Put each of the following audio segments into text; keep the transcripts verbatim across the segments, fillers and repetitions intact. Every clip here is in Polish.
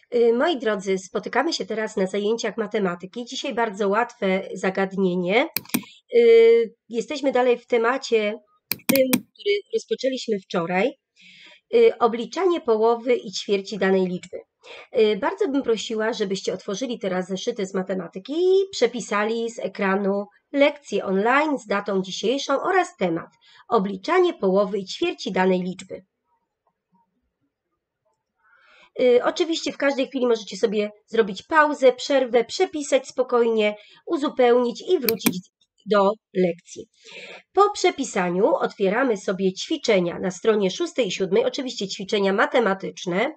Y, Moi drodzy, spotykamy się teraz na zajęciach matematyki. Dzisiaj bardzo łatwe zagadnienie. Y, Jesteśmy dalej w temacie tym, który rozpoczęliśmy wczoraj. Y, Obliczanie połowy i ćwierci danej liczby. Y, Bardzo bym prosiła, żebyście otworzyli teraz zeszyty z matematyki i przepisali z ekranu lekcję online z datą dzisiejszą oraz temat obliczanie połowy i ćwierci danej liczby. Oczywiście w każdej chwili możecie sobie zrobić pauzę, przerwę, przepisać spokojnie, uzupełnić i wrócić do lekcji. Po przepisaniu otwieramy sobie ćwiczenia na stronie szóstej i siódmej, oczywiście ćwiczenia matematyczne.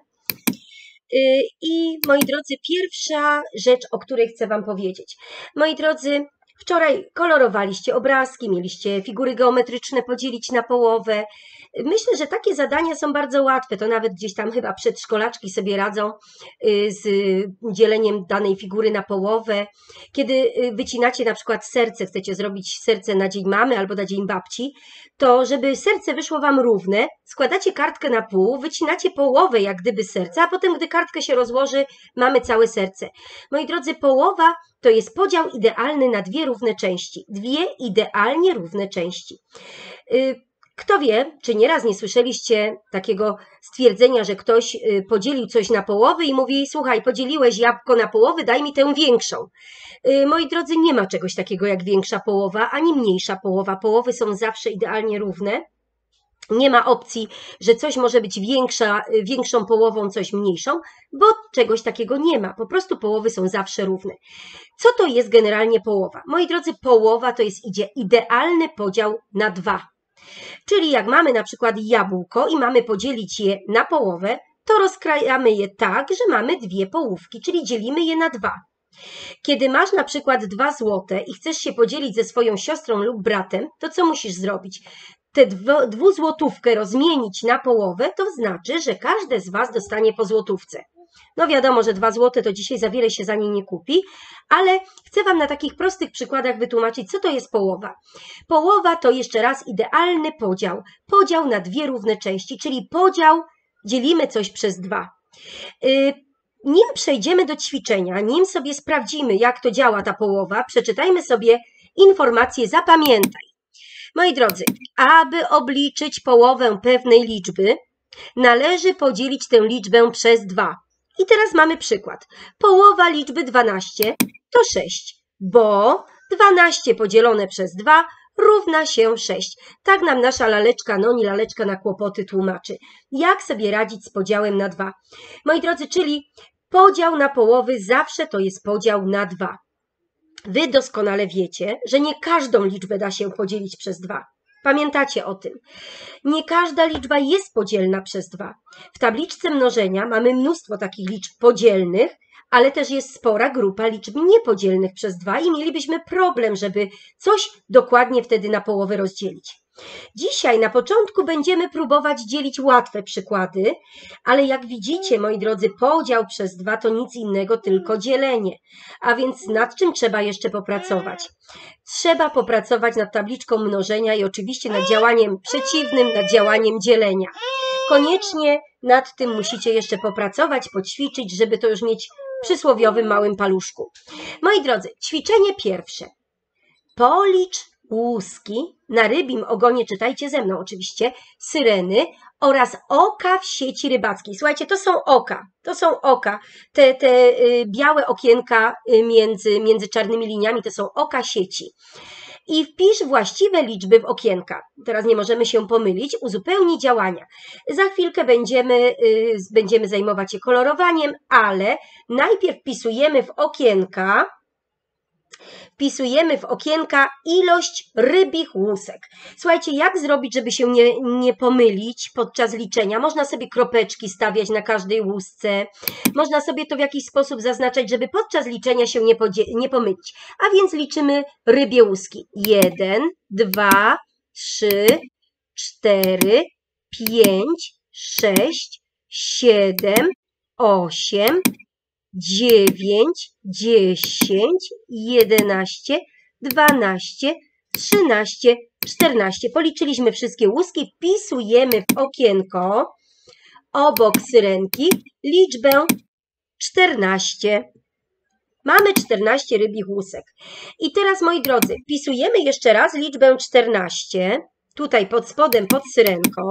I moi drodzy, pierwsza rzecz, o której chcę Wam powiedzieć. Moi drodzy, wczoraj kolorowaliście obrazki, mieliście figury geometryczne podzielić na połowę. Myślę, że takie zadania są bardzo łatwe, to nawet gdzieś tam chyba przedszkolaczki sobie radzą z dzieleniem danej figury na połowę. Kiedy wycinacie na przykład serce, chcecie zrobić serce na dzień mamy albo na dzień babci, to żeby serce wyszło Wam równe, składacie kartkę na pół, wycinacie połowę jak gdyby serca, a potem gdy kartkę się rozłoży, mamy całe serce. Moi drodzy, połowa to jest podział idealny na dwie równe części. Dwie idealnie równe części. Kto wie, czy nieraz nie słyszeliście takiego stwierdzenia, że ktoś podzielił coś na połowy i mówi: słuchaj, podzieliłeś jabłko na połowy, daj mi tę większą. Moi drodzy, nie ma czegoś takiego jak większa połowa, ani mniejsza połowa. Połowy są zawsze idealnie równe. Nie ma opcji, że coś może być większa, większą połową, coś mniejszą, bo czegoś takiego nie ma. Po prostu połowy są zawsze równe. Co to jest generalnie połowa? Moi drodzy, połowa to jest idealny podział na dwa. Czyli jak mamy na przykład jabłko i mamy podzielić je na połowę, to rozkrajamy je tak, że mamy dwie połówki, czyli dzielimy je na dwa. Kiedy masz na przykład dwa złote i chcesz się podzielić ze swoją siostrą lub bratem, to co musisz zrobić? Tę dwuzłotówkę rozmienić na połowę, to znaczy, że każde z Was dostanie po złotówce. No wiadomo, że dwa złote to dzisiaj za wiele się za nie nie kupi, ale chcę Wam na takich prostych przykładach wytłumaczyć, co to jest połowa. Połowa to jeszcze raz idealny podział. Podział na dwie równe części, czyli podział, dzielimy coś przez dwa. Yy, nim przejdziemy do ćwiczenia, nim sobie sprawdzimy, jak to działa ta połowa, przeczytajmy sobie informację Zapamiętaj. Moi drodzy, aby obliczyć połowę pewnej liczby, należy podzielić tę liczbę przez dwa. I teraz mamy przykład. Połowa liczby dwanaście to sześć, bo dwanaście podzielone przez dwa równa się sześć. Tak nam nasza laleczka, Noni, laleczka na kłopoty tłumaczy. Jak sobie radzić z podziałem na dwa? Moi drodzy, czyli podział na połowy zawsze to jest podział na dwa. Wy doskonale wiecie, że nie każdą liczbę da się podzielić przez dwa. Pamiętacie o tym. Nie każda liczba jest podzielna przez dwa. W tabliczce mnożenia mamy mnóstwo takich liczb podzielnych, ale też jest spora grupa liczb niepodzielnych przez dwa i mielibyśmy problem, żeby coś dokładnie wtedy na połowę rozdzielić. Dzisiaj na początku będziemy próbować dzielić łatwe przykłady, ale jak widzicie, moi drodzy, podział przez dwa to nic innego, tylko dzielenie. A więc nad czym trzeba jeszcze popracować? Trzeba popracować nad tabliczką mnożenia i oczywiście nad działaniem przeciwnym, nad działaniem dzielenia. Koniecznie nad tym musicie jeszcze popracować, poćwiczyć, żeby to już mieć w przysłowiowym małym paluszku. Moi drodzy, ćwiczenie pierwsze. Policz łuski na rybim ogonie, czytajcie ze mną oczywiście, syreny oraz oka w sieci rybackiej. Słuchajcie, to są oka, to są oka, te, te y, białe okienka między, między czarnymi liniami to są oka sieci. I wpisz właściwe liczby w okienka. Teraz nie możemy się pomylić, uzupełnij działania. Za chwilkę będziemy, y, będziemy zajmować się kolorowaniem, ale najpierw wpisujemy w okienka Wpisujemy w okienka ilość rybich łusek. Słuchajcie, jak zrobić, żeby się nie, nie pomylić podczas liczenia? Można sobie kropeczki stawiać na każdej łusce. Można sobie to w jakiś sposób zaznaczać, żeby podczas liczenia się nie, nie pomylić. A więc liczymy rybie łuski. jeden, dwa, trzy, cztery, pięć, sześć, siedem, osiem, dziewięć, dziesięć, jedenaście, dwanaście, trzynaście, czternaście. Policzyliśmy wszystkie łuski, wpisujemy w okienko obok syrenki liczbę czternaście. Mamy czternaście rybich łusek. I teraz, moi drodzy, wpisujemy jeszcze raz liczbę czternaście, tutaj pod spodem, pod syrenką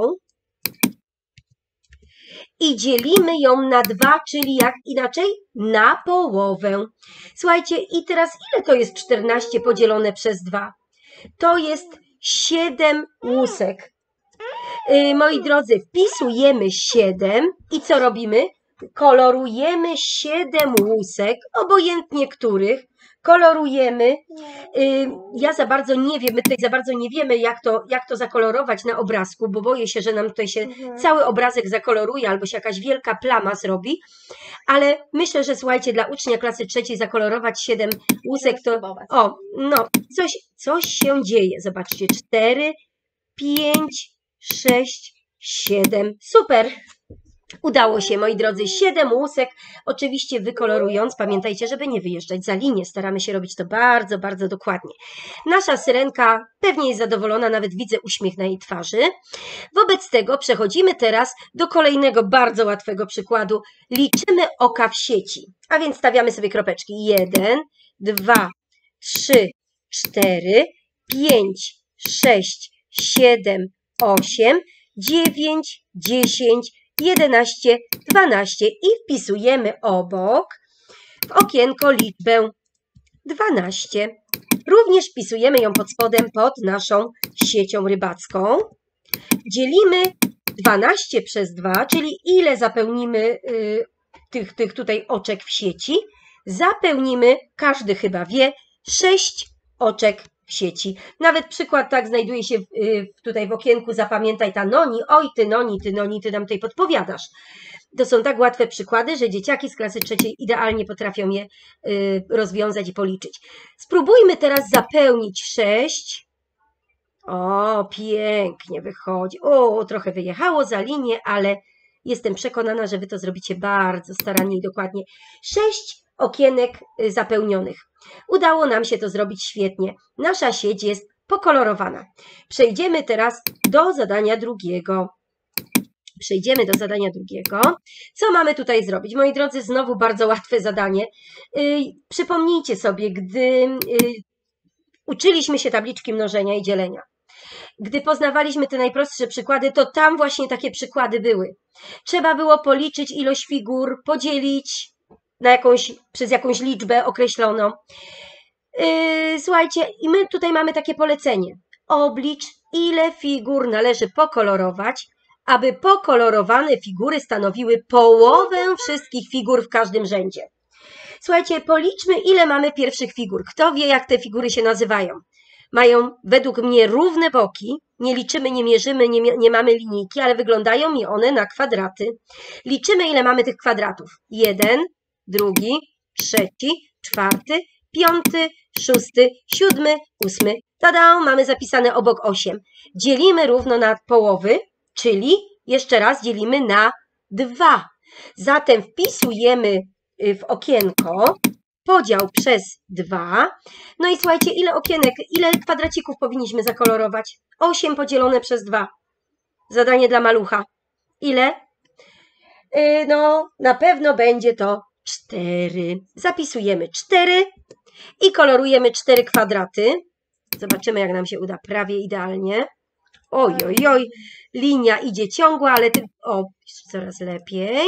i dzielimy ją na dwa, czyli jak inaczej? Na połowę. Słuchajcie, i teraz ile to jest czternaście podzielone przez dwa? To jest siedem łusek. Yy, moi drodzy, wpisujemy siedem i co robimy? Kolorujemy siedem łusek, obojętnie których, kolorujemy. Yy, ja za bardzo nie wiem, my tutaj za bardzo nie wiemy, jak to, jak to zakolorować na obrazku, bo boję się, że nam tutaj się mhm. cały obrazek zakoloruje albo się jakaś wielka plama zrobi, ale myślę, że słuchajcie, dla ucznia klasy trzeciej zakolorować siedem łusek to, o, no, coś, coś się dzieje. Zobaczcie, cztery, pięć, sześć, siedem, super. Udało się, moi drodzy, siedem łusek, oczywiście wykolorując, pamiętajcie, żeby nie wyjeżdżać za linię, staramy się robić to bardzo, bardzo dokładnie. Nasza syrenka pewnie jest zadowolona, nawet widzę uśmiech na jej twarzy. Wobec tego przechodzimy teraz do kolejnego bardzo łatwego przykładu. Liczymy oka w sieci, a więc stawiamy sobie kropeczki. jeden, dwa, trzy, cztery, pięć, sześć, siedem, osiem, dziewięć, dziesięć, jedenaście, dwanaście i wpisujemy obok w okienko liczbę dwanaście. Również wpisujemy ją pod spodem pod naszą siecią rybacką. Dzielimy dwanaście przez dwa, czyli ile zapełnimy y, tych, tych tutaj oczek w sieci? Zapełnimy, każdy chyba wie, sześć oczek w sieci. Nawet przykład tak znajduje się w, y, tutaj w okienku, zapamiętaj ta Noni, oj ty Noni, ty Noni, ty nam tutaj podpowiadasz. To są tak łatwe przykłady, że dzieciaki z klasy trzeciej idealnie potrafią je y, rozwiązać i policzyć. Spróbujmy teraz zapełnić sześć. O, pięknie wychodzi. O, trochę wyjechało za linię, ale jestem przekonana, że wy to zrobicie bardzo starannie i dokładnie. sześć okienek zapełnionych. Udało nam się to zrobić świetnie. Nasza sieć jest pokolorowana. Przejdziemy teraz do zadania drugiego. Przejdziemy do zadania drugiego. Co mamy tutaj zrobić? Moi drodzy, znowu bardzo łatwe zadanie. Yy, przypomnijcie sobie, gdy yy, uczyliśmy się tabliczki mnożenia i dzielenia. Gdy poznawaliśmy te najprostsze przykłady, to tam właśnie takie przykłady były. Trzeba było policzyć ilość figur, podzielić na jakąś, przez jakąś liczbę określoną. Yy, słuchajcie, i my tutaj mamy takie polecenie. Oblicz, ile figur należy pokolorować, aby pokolorowane figury stanowiły połowę wszystkich figur w każdym rzędzie. Słuchajcie, policzmy, ile mamy pierwszych figur. Kto wie, jak te figury się nazywają? Mają według mnie równe boki, nie liczymy, nie mierzymy, nie, nie mamy linijki, ale wyglądają mi one na kwadraty. Liczymy, ile mamy tych kwadratów. Jeden, drugi, trzeci, czwarty, piąty, szósty, siódmy, ósmy. Tada, mamy zapisane obok osiem. Dzielimy równo na połowy, czyli jeszcze raz dzielimy na dwa. Zatem wpisujemy w okienko podział przez dwa. No i słuchajcie, ile okienek, ile kwadracików powinniśmy zakolorować? osiem podzielone przez dwa. Zadanie dla malucha. Ile? Yy, no, na pewno będzie to cztery. Zapisujemy cztery i kolorujemy cztery kwadraty. Zobaczymy, jak nam się uda. Prawie idealnie. Oj, oj, oj. Linia idzie ciągła, ale ty... O, coraz lepiej.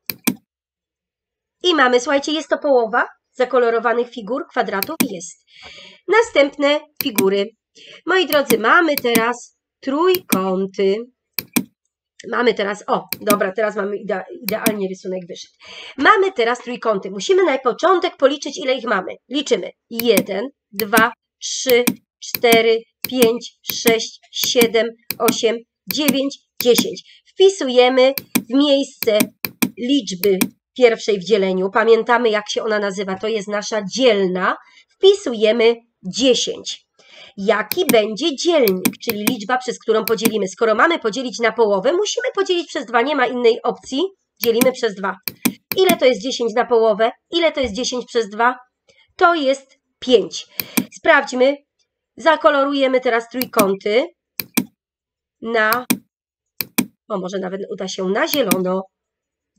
I mamy, słuchajcie, jest to połowa zakolorowanych figur, kwadratów jest. Następne figury. Moi drodzy, mamy teraz trójkąty. Mamy teraz, o, dobra, teraz mamy idea, idealnie rysunek wyszedł. Mamy teraz trójkąty. Musimy na początek policzyć, ile ich mamy. Liczymy. jeden, dwa, trzy, cztery, pięć, sześć, siedem, osiem, dziewięć, dziesięć. Wpisujemy w miejsce liczby pierwszej w dzieleniu. Pamiętamy, jak się ona nazywa. To jest nasza dzielna. Wpisujemy dziesięć. Jaki będzie dzielnik, czyli liczba, przez którą podzielimy? Skoro mamy podzielić na połowę, musimy podzielić przez dwa. Nie ma innej opcji. Dzielimy przez dwa. Ile to jest dziesięć na połowę? Ile to jest dziesięć przez dwa? To jest pięć. Sprawdźmy. Zakolorujemy teraz trójkąty na... O, może nawet uda się na zielono.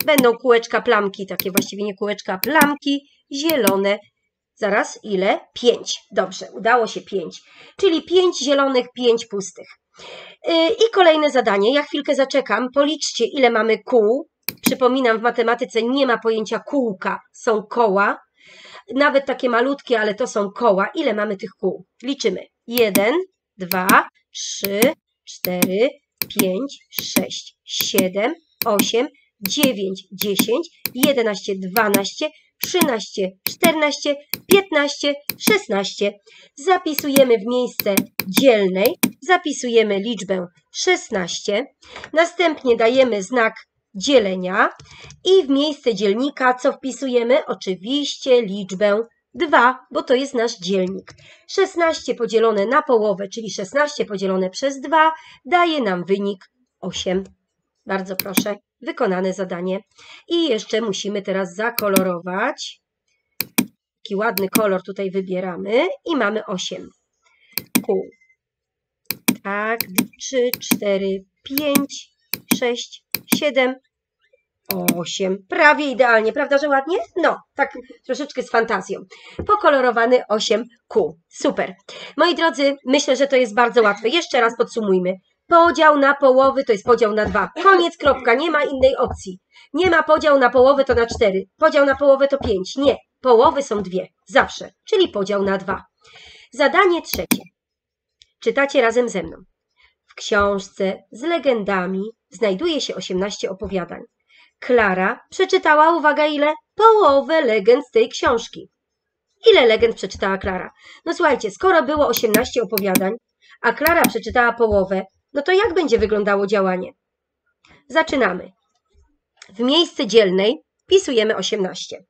Będą kółeczka, plamki, takie właściwie nie kółeczka, plamki zielone. Zaraz, ile? pięć. Dobrze, udało się pięć. Czyli pięć zielonych, pięć pustych. I kolejne zadanie. Ja chwilkę zaczekam. Policzcie, ile mamy kół. Przypominam, w matematyce nie ma pojęcia kółka. Są koła. Nawet takie malutkie, ale to są koła. Ile mamy tych kół? Liczymy. jeden, dwa, trzy, cztery, pięć, sześć, siedem, osiem, dziewięć, dziesięć, jedenaście, dwanaście, trzynaście, czternaście, piętnaście, szesnaście. Zapisujemy w miejsce dzielnej, zapisujemy liczbę szesnaście, następnie dajemy znak dzielenia i w miejsce dzielnika co wpisujemy? Oczywiście liczbę dwa, bo to jest nasz dzielnik. szesnaście podzielone na połowę, czyli szesnaście podzielone przez dwa daje nam wynik osiem. Bardzo proszę, wykonane zadanie. I jeszcze musimy teraz zakolorować. Taki ładny kolor tutaj wybieramy i mamy osiem kół. Tak, trzy, cztery, pięć, sześć, siedem, osiem. Prawie idealnie, prawda, że ładnie? No, tak troszeczkę z fantazją. Pokolorowany osiem kół. Super. Moi drodzy, myślę, że to jest bardzo łatwe. Jeszcze raz podsumujmy. Podział na połowy to jest podział na dwa. Koniec, kropka. Nie ma innej opcji. Nie ma podział na połowę to na cztery. Podział na połowę to pięć. Nie. Połowy są dwie. Zawsze. Czyli podział na dwa. Zadanie trzecie. Czytacie razem ze mną. W książce z legendami znajduje się osiemnaście opowiadań. Klara przeczytała, uwaga, ile? Połowę legend z tej książki. Ile legend przeczytała Klara? No słuchajcie, skoro było osiemnaście opowiadań, a Klara przeczytała połowę, no to jak będzie wyglądało działanie? Zaczynamy. W miejsce dzielnej wpisujemy osiemnaście.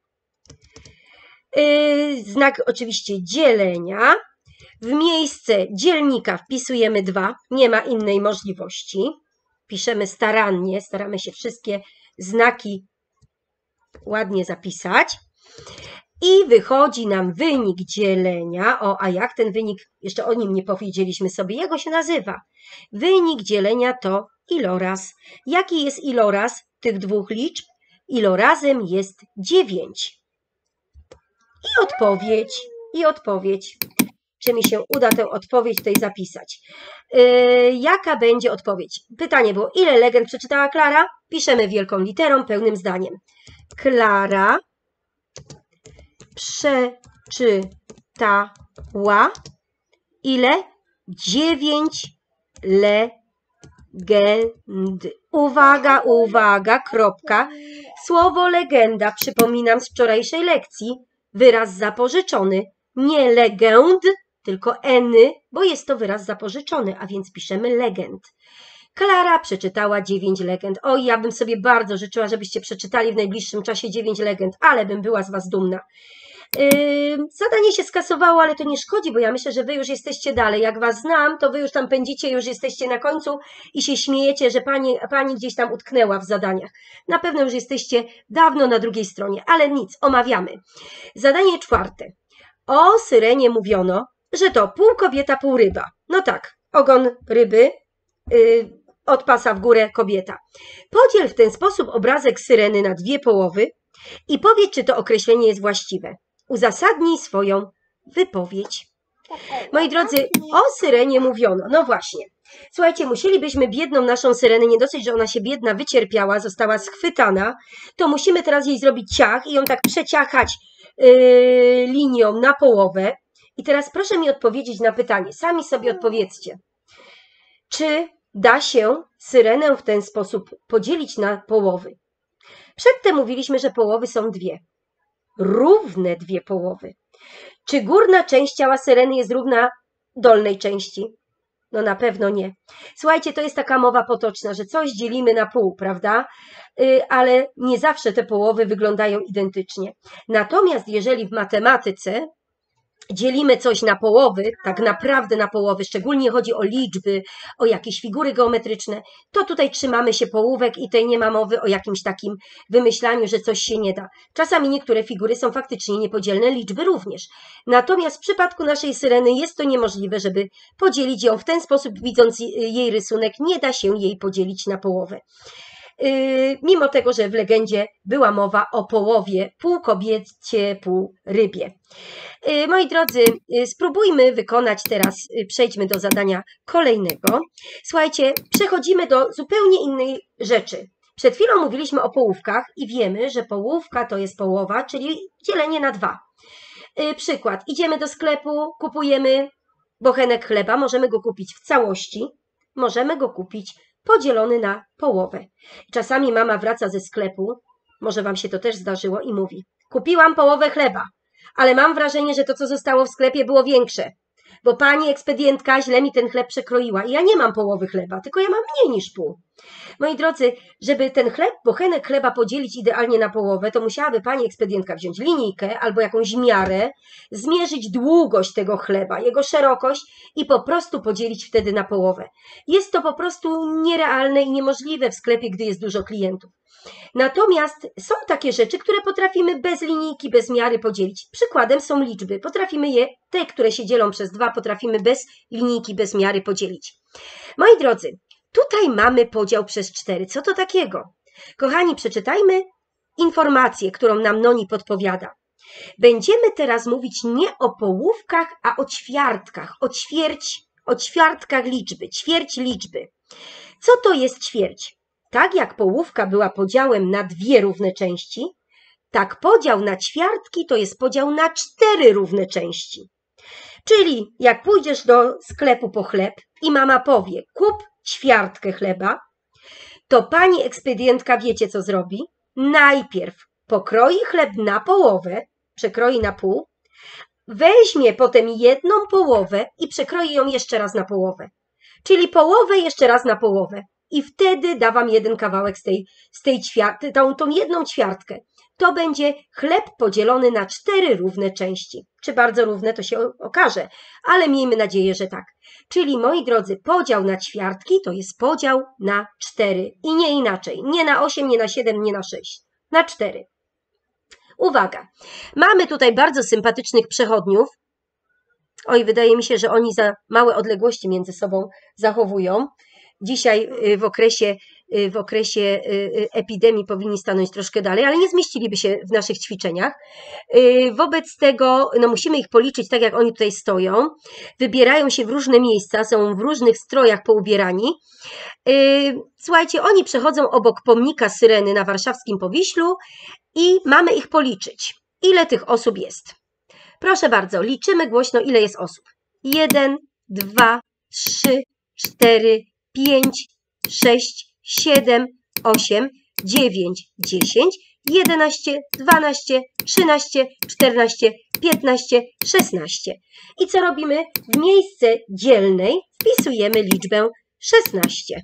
Yy, znak oczywiście dzielenia. W miejsce dzielnika wpisujemy dwa. Nie ma innej możliwości. Piszemy starannie, staramy się wszystkie znaki ładnie zapisać. I wychodzi nam wynik dzielenia. O, a jak ten wynik? Jeszcze o nim nie powiedzieliśmy sobie. Jak go się nazywa? Wynik dzielenia to iloraz. Jaki jest iloraz tych dwóch liczb? Ilorazem jest dziewięć. I odpowiedź. I odpowiedź. Czy mi się uda tę odpowiedź tutaj zapisać? Yy, jaka będzie odpowiedź? Pytanie było, ile legend przeczytała Klara? Piszemy wielką literą, pełnym zdaniem. Klara przeczytała ile? Dziewięć legend. Uwaga, uwaga, kropka. Słowo legenda, przypominam z wczorajszej lekcji, wyraz zapożyczony. Nie legend, tylko eny, bo jest to wyraz zapożyczony, a więc piszemy legend. Klara przeczytała dziewięć legend. Oj, ja bym sobie bardzo życzyła, żebyście przeczytali w najbliższym czasie dziewięć legend, ale bym była z was dumna. Yy, zadanie się skasowało, ale to nie szkodzi, bo ja myślę, że wy już jesteście dalej. Jak was znam, to wy już tam pędzicie, już jesteście na końcu i się śmiejecie, że pani, pani gdzieś tam utknęła w zadaniach. Na pewno już jesteście dawno na drugiej stronie, ale nic, omawiamy. Zadanie czwarte. O syrenie mówiono, że to pół kobieta, pół ryba. No tak, ogon ryby, yy, od pasa w górę kobieta. Podziel w ten sposób obrazek syreny na dwie połowy i powiedz, czy to określenie jest właściwe. Uzasadnij swoją wypowiedź. Moi drodzy, o syrenie mówiono. No właśnie. Słuchajcie, musielibyśmy biedną naszą syrenę, nie dosyć, że ona się biedna wycierpiała, została schwytana, to musimy teraz jej zrobić ciach i ją tak przeciachać yy, linią na połowę. I teraz proszę mi odpowiedzieć na pytanie. Sami sobie odpowiedzcie. Czy da się syrenę w ten sposób podzielić na połowy? Przedtem mówiliśmy, że połowy są dwie. Równe dwie połowy. Czy górna część ciała syreny jest równa dolnej części? No na pewno nie. Słuchajcie, to jest taka mowa potoczna, że coś dzielimy na pół, prawda? Yy, ale nie zawsze te połowy wyglądają identycznie. Natomiast jeżeli w matematyce dzielimy coś na połowy, tak naprawdę na połowy, szczególnie chodzi o liczby, o jakieś figury geometryczne, to tutaj trzymamy się połówek i tutaj nie ma mowy o jakimś takim wymyślaniu, że coś się nie da. Czasami niektóre figury są faktycznie niepodzielne, liczby również. Natomiast w przypadku naszej syreny jest to niemożliwe, żeby podzielić ją w ten sposób, widząc jej rysunek, nie da się jej podzielić na połowę. yy, mimo tego, że w legendzie była mowa o połowie, pół kobiecie, pół rybie. Yy, moi drodzy, yy, spróbujmy wykonać teraz, yy, przejdźmy do zadania kolejnego. Słuchajcie, przechodzimy do zupełnie innej rzeczy. Przed chwilą mówiliśmy o połówkach i wiemy, że połówka to jest połowa, czyli dzielenie na dwa. Yy, przykład, idziemy do sklepu, kupujemy bochenek chleba, możemy go kupić w całości, możemy go kupić podzielony na połowę. Czasami mama wraca ze sklepu, może wam się to też zdarzyło i mówi: kupiłam połowę chleba, ale mam wrażenie, że to, co zostało w sklepie, było większe, bo pani ekspedientka źle mi ten chleb przekroiła i ja nie mam połowy chleba, tylko ja mam mniej niż pół. Moi drodzy, żeby ten chleb, bochenek chleba podzielić idealnie na połowę, to musiałaby pani ekspedientka wziąć linijkę albo jakąś miarę, zmierzyć długość tego chleba, jego szerokość i po prostu podzielić wtedy na połowę. Jest to po prostu nierealne i niemożliwe w sklepie, gdy jest dużo klientów. Natomiast są takie rzeczy, które potrafimy bez linijki, bez miary podzielić. Przykładem są liczby. Potrafimy je, te, które się dzielą przez dwa, potrafimy bez linijki, bez miary podzielić. Moi drodzy, tutaj mamy podział przez cztery. Co to takiego? Kochani, przeczytajmy informację, którą nam Noni podpowiada. Będziemy teraz mówić nie o połówkach, a o ćwiartkach, o ćwierć, o ćwiartkach liczby, ćwierć liczby. Co to jest ćwierć? Tak jak połówka była podziałem na dwie równe części, tak podział na ćwiartki to jest podział na cztery równe części. Czyli jak pójdziesz do sklepu po chleb i mama powie: kup ćwiartkę chleba, to pani ekspedientka wiecie, co zrobi? Najpierw pokroi chleb na połowę, przekroi na pół, weźmie potem jedną połowę i przekroi ją jeszcze raz na połowę. Czyli połowę jeszcze raz na połowę. I wtedy da wam jeden kawałek z tej, z tej ćwiartki, tą, tą jedną ćwiartkę. To będzie chleb podzielony na cztery równe części. Czy bardzo równe, to się okaże, ale miejmy nadzieję, że tak. Czyli, moi drodzy, podział na ćwiartki to jest podział na cztery i nie inaczej. Nie na osiem, nie na siedem, nie na sześć. Na cztery. Uwaga, mamy tutaj bardzo sympatycznych przechodniów. Oj, wydaje mi się, że oni za małe odległości między sobą zachowują. Dzisiaj w okresie, w okresie epidemii powinni stanąć troszkę dalej, ale nie zmieściliby się w naszych ćwiczeniach. Wobec tego no musimy ich policzyć tak, jak oni tutaj stoją. Wybierają się w różne miejsca, są w różnych strojach poubierani. Słuchajcie, oni przechodzą obok pomnika Syreny na warszawskim Powiślu i mamy ich policzyć. Ile tych osób jest? Proszę bardzo, liczymy głośno, ile jest osób. Jeden, dwa, trzy, cztery, pięć, sześć, siedem, osiem, dziewięć, dziesięć, jedenaście, dwanaście, trzynaście, czternaście, piętnaście, szesnaście. I co robimy? W miejsce dzielnej wpisujemy liczbę szesnaście.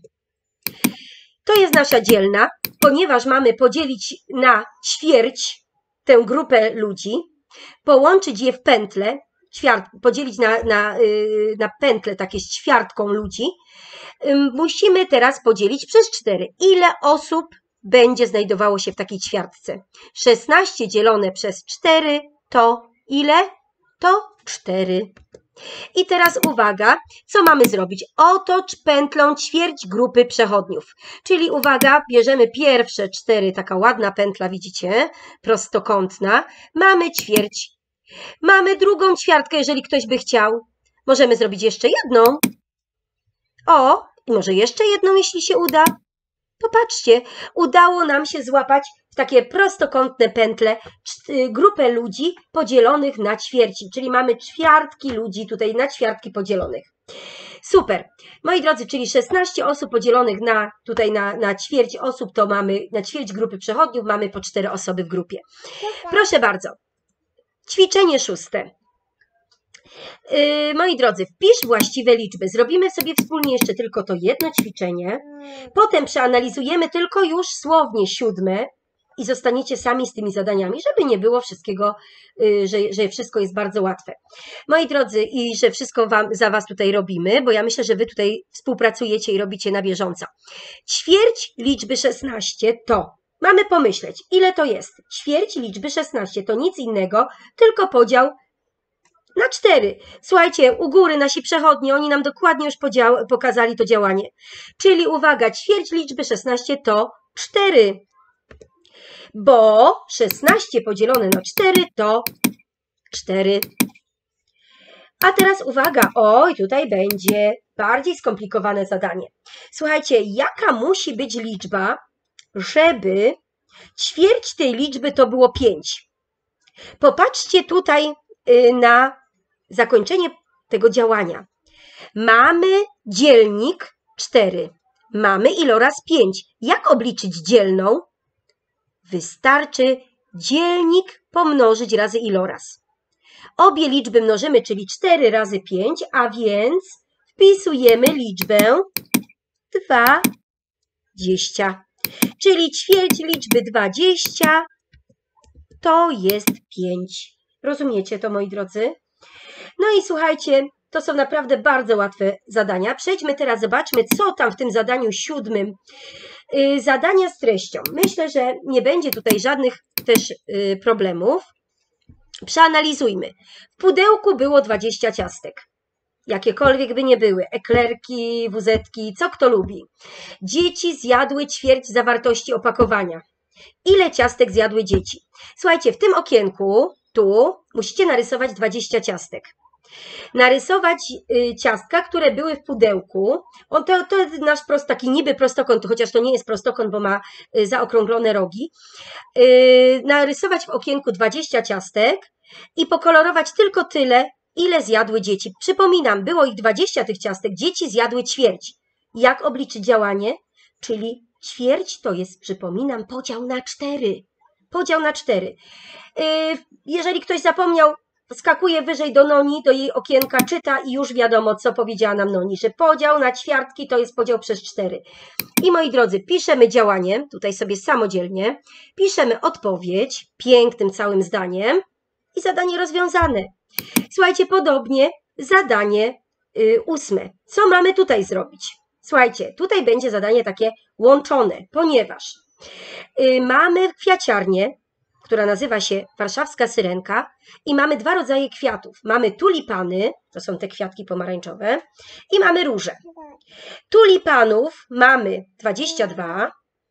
To jest nasza dzielna, ponieważ mamy podzielić na ćwierć tę grupę ludzi, połączyć je w pętle, ćwiart, podzielić na, na, na pętle takie z ćwiartką ludzi, musimy teraz podzielić przez cztery. Ile osób będzie znajdowało się w takiej ćwiartce? szesnaście dzielone przez cztery to ile? To cztery. I teraz uwaga, co mamy zrobić? Otocz pętlą ćwierć grupy przechodniów. Czyli uwaga, bierzemy pierwsze cztery, taka ładna pętla, widzicie, prostokątna. Mamy ćwierć. Mamy drugą ćwiartkę, jeżeli ktoś by chciał. Możemy zrobić jeszcze jedną. O, i może jeszcze jedną, jeśli się uda. Popatrzcie, udało nam się złapać w takie prostokątne pętle grupę ludzi podzielonych na ćwierci, czyli mamy ćwiartki ludzi tutaj na ćwiartki podzielonych. Super. Moi drodzy, czyli szesnaście osób podzielonych na, tutaj na, na ćwierć osób, to mamy, na ćwierć grupy przechodniów mamy po cztery osoby w grupie. Proszę bardzo. Ćwiczenie szóste. Yy, moi drodzy, wpisz właściwe liczby. Zrobimy sobie wspólnie jeszcze tylko to jedno ćwiczenie. Potem przeanalizujemy tylko już słownie siódme i zostaniecie sami z tymi zadaniami, żeby nie było wszystkiego, yy, że, że wszystko jest bardzo łatwe. Moi drodzy, i że wszystko wam, za was tutaj robimy, bo ja myślę, że wy tutaj współpracujecie i robicie na bieżąco. Ćwierć liczby szesnaście to, mamy pomyśleć, ile to jest. Ćwierć liczby szesnaście to nic innego, tylko podział na cztery. Słuchajcie, u góry nasi przechodni, oni nam dokładnie już pokazali to działanie. Czyli uwaga, ćwierć liczby szesnaście to cztery, bo szesnaście podzielone na cztery to cztery. A teraz uwaga, oj, tutaj będzie bardziej skomplikowane zadanie. Słuchajcie, jaka musi być liczba, żeby ćwierć tej liczby to było pięć? Popatrzcie tutaj na zakończenie tego działania. Mamy dzielnik cztery, mamy iloraz pięć. Jak obliczyć dzielną? Wystarczy dzielnik pomnożyć razy iloraz. Obie liczby mnożymy, czyli cztery razy pięć, a więc wpisujemy liczbę dwadzieścia. Czyli ćwierć liczby dwadzieścia to jest pięć. Rozumiecie to, moi drodzy? No i słuchajcie, to są naprawdę bardzo łatwe zadania. Przejdźmy teraz, zobaczmy, co tam w tym zadaniu siódmym. Yy, zadania z treścią. Myślę, że nie będzie tutaj żadnych też yy, problemów. Przeanalizujmy. W pudełku było dwadzieścia ciastek. Jakiekolwiek by nie były. Eklerki, wuzetki, co kto lubi. Dzieci zjadły ćwierć zawartości opakowania. Ile ciastek zjadły dzieci? Słuchajcie, w tym okienku, tu, musicie narysować dwadzieścia ciastek. Narysować y, ciastka, które były w pudełku. On to, to jest nasz prost, taki niby prostokąt, chociaż to nie jest prostokąt, bo ma y, zaokrąglone rogi. Y, narysować w okienku dwadzieścia ciastek i pokolorować tylko tyle, ile zjadły dzieci. Przypominam, było ich dwadzieścia tych ciastek, dzieci zjadły ćwierć. Jak obliczyć działanie? Czyli ćwierć to jest, przypominam, podział na cztery. Podział na cztery. Y, jeżeli ktoś zapomniał, skakuje wyżej do Noni, do jej okienka, czyta i już wiadomo, co powiedziała nam Noni, że podział na ćwiartki to jest podział przez cztery. I moi drodzy, piszemy działanie, tutaj sobie samodzielnie, piszemy odpowiedź pięknym całym zdaniem i zadanie rozwiązane. Słuchajcie, podobnie zadanie y, ósme. Co mamy tutaj zrobić? Słuchajcie, tutaj będzie zadanie takie łączone, ponieważ y, mamy kwiaciarnię, która nazywa się Warszawska Syrenka i mamy dwa rodzaje kwiatów. Mamy tulipany, to są te kwiatki pomarańczowe, i mamy róże. Tulipanów mamy dwadzieścia dwa,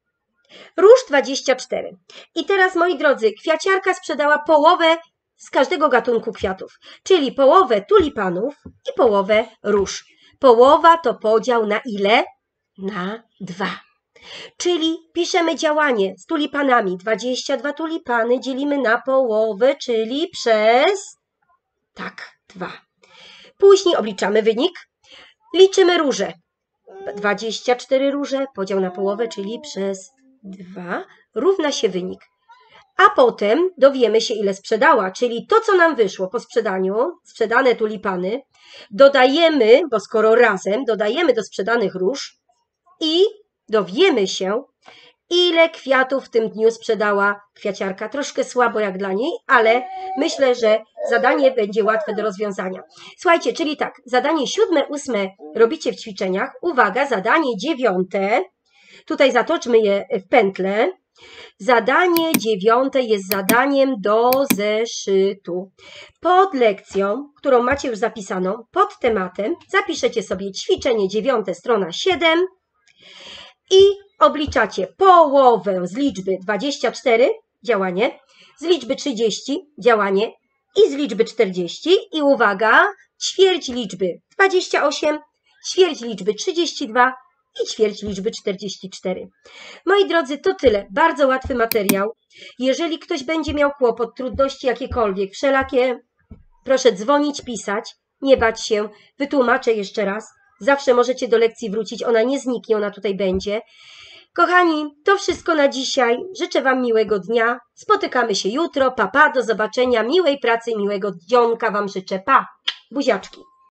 róż dwadzieścia cztery. I teraz, moi drodzy, kwiaciarka sprzedała połowę z każdego gatunku kwiatów, czyli połowę tulipanów i połowę róż. Połowa to podział na ile? Na dwa. Czyli piszemy działanie z tulipanami. dwadzieścia dwa tulipany dzielimy na połowę, czyli przez, tak, dwa. Później obliczamy wynik. Liczymy róże. dwadzieścia cztery róże, podział na połowę, czyli przez dwa, równa się wynik. A potem dowiemy się, ile sprzedała, czyli to, co nam wyszło po sprzedaniu, sprzedane tulipany, dodajemy, bo skoro razem, dodajemy do sprzedanych róż i dowiemy się, ile kwiatów w tym dniu sprzedała kwiaciarka. Troszkę słabo jak dla niej, ale myślę, że zadanie będzie łatwe do rozwiązania. Słuchajcie, czyli tak, zadanie siódme, ósme robicie w ćwiczeniach. Uwaga, zadanie dziewiąte, tutaj zatoczmy je w pętlę. Zadanie dziewiąte jest zadaniem do zeszytu. Pod lekcją, którą macie już zapisaną, pod tematem zapiszecie sobie ćwiczenie dziewiąte, strona siedem i obliczacie połowę z liczby dwadzieścia cztery, działanie, z liczby trzydzieści, działanie i z liczby czterdzieści i uwaga, ćwierć liczby dwadzieścia osiem, ćwierć liczby trzydzieści dwa i ćwierć liczby czterdzieści cztery. Moi drodzy, to tyle. Bardzo łatwy materiał. Jeżeli ktoś będzie miał kłopot, trudności jakiekolwiek, wszelakie, proszę dzwonić, pisać, nie bać się, wytłumaczę jeszcze raz. Zawsze możecie do lekcji wrócić, ona nie zniknie, ona tutaj będzie. Kochani, to wszystko na dzisiaj. Życzę Wam miłego dnia. Spotykamy się jutro. Pa, pa, do zobaczenia. Miłej pracy, miłego dzionka Wam życzę. Pa, buziaczki.